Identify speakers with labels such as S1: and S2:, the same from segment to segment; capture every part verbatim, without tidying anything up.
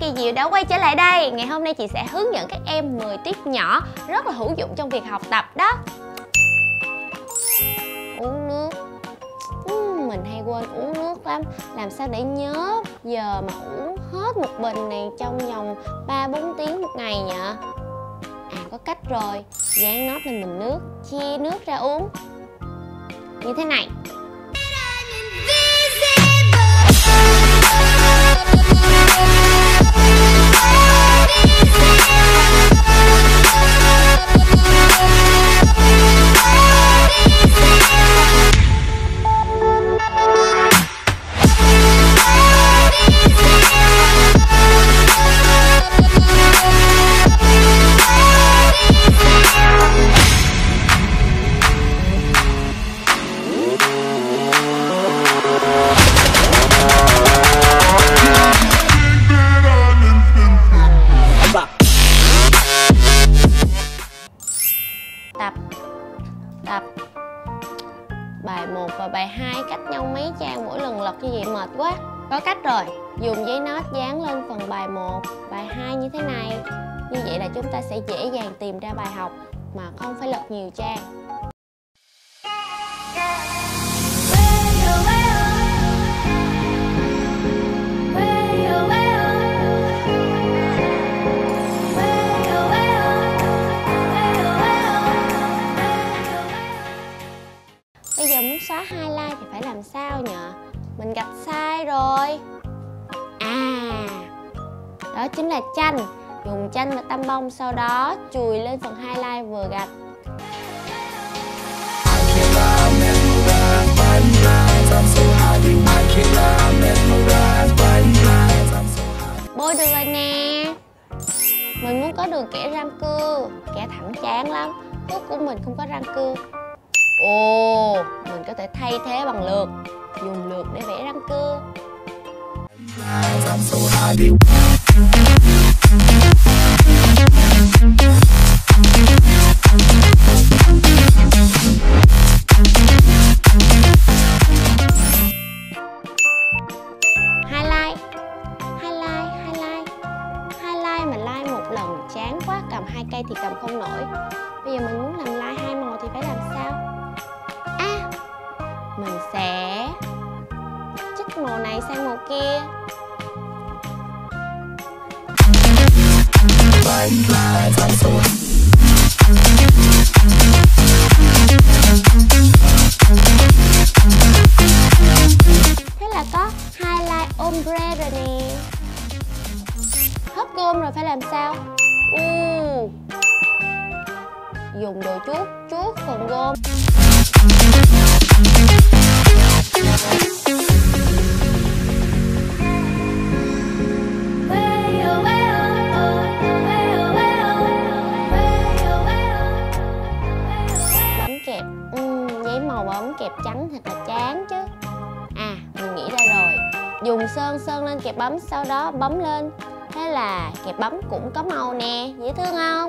S1: Kỳ Diệu đã quay trở lại đây. Ngày hôm nay chị sẽ hướng dẫn các em mười tips nhỏ rất là hữu dụng trong việc học tập đó. Uống nước. uhm, Mình hay quên uống nước lắm. Làm sao để nhớ giờ mà uống hết một bình này trong vòng ba bốn tiếng một ngày nhỉ? À, có cách rồi. Dán nót lên bình nước, chia nước ra uống như thế này. Tập Tập Bài một và bài hai cách nhau mấy trang, mỗi lần lật như vậy mệt quá. Có cách rồi. Dùng giấy nốt dán lên phần bài một, bài hai như thế này. Như vậy là chúng ta sẽ dễ dàng tìm ra bài học mà không phải lật nhiều trang. Bây giờ muốn xóa highlight thì phải làm sao nhờ? Mình gạch sai rồi. À, đó chính là tranh. Dùng tranh và tăm bông, sau đó chùi lên phần highlight vừa gạch. Bôi được rồi nè. Mình muốn có đường kẻ răng cưa. Kẻ thẳng chán lắm. Thuốc của mình không có răng cưa. Ồ, mình có thể thay thế bằng lược. Dùng lược để vẽ răng cưa. Highlight Highlight Highlight Highlight mà like một lần chán quá, cầm hai cây thì cầm không nổi. Bây giờ mình muốn làm like hai màu thì phải làm sao? À, mình sẽ chích màu này sang màu kia. Thế là có highlight ombre rồi nè. Hết gôm rồi phải làm sao? Uh, dùng đồ chuốt chuốt phần gôm. Bấm kẹp. uhm, Giấy màu bấm kẹp trắng thật là chán chứ. À, mình nghĩ ra rồi. Dùng sơn sơn lên kẹp bấm, sau đó bấm lên. Thế là kẹp bấm cũng có màu nè. Dễ thương không?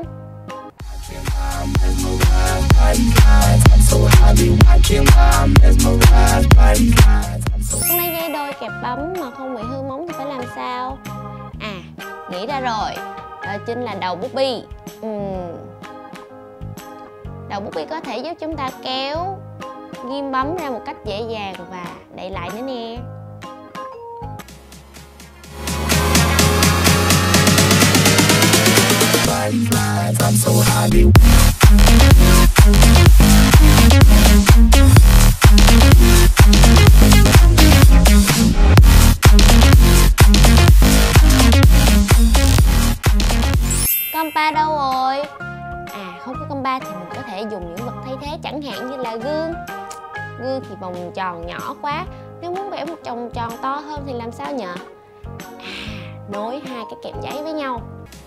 S1: Hôm nay dây đôi kẹp bấm mà không bị hư móng thì phải làm sao? À, nghĩ ra rồi. Đó chính là đầu bút bi. uhm. Đầu bút bi có thể giúp chúng ta kéo, ghim bấm ra một cách dễ dàng và đậy lại nữa nè. I'm so happy. Compa đâu rồi? À, không có compa thì mình có thể dùng những vật thay thế, chẳng hạn như là gương. Gương thì vòng tròn nhỏ quá. Nếu muốn vẽ một vòng tròn to hơn thì làm sao nhờ? À, nối hai cái kẹp giấy với nhau.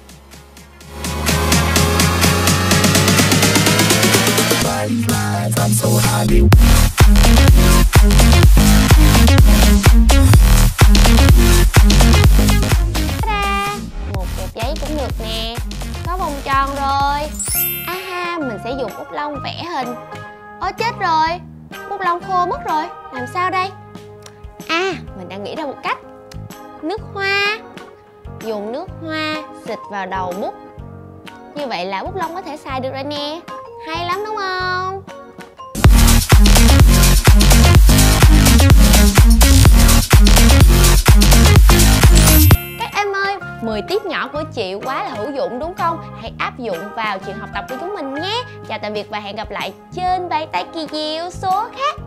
S1: I'm so happy. Một kẹp giấy cũng được nè. Có vòng tròn rồi. Aha, mình sẽ dùng bút lông vẽ hình. Ôi chết rồi, bút lông khô mất rồi. Làm sao đây? À, mình đã nghĩ ra một cách. Nước hoa. dùng nước hoa xịt vào đầu bút. Như vậy là bút lông có thể xài được rồi nè. Hay lắm đúng không? Các em ơi, mười tiếp nhỏ của chị quá là hữu dụng đúng không? Hãy áp dụng vào chuyện học tập của chúng mình nhé. Chào tạm biệt và hẹn gặp lại trên bài tập kỳ diệu số khác.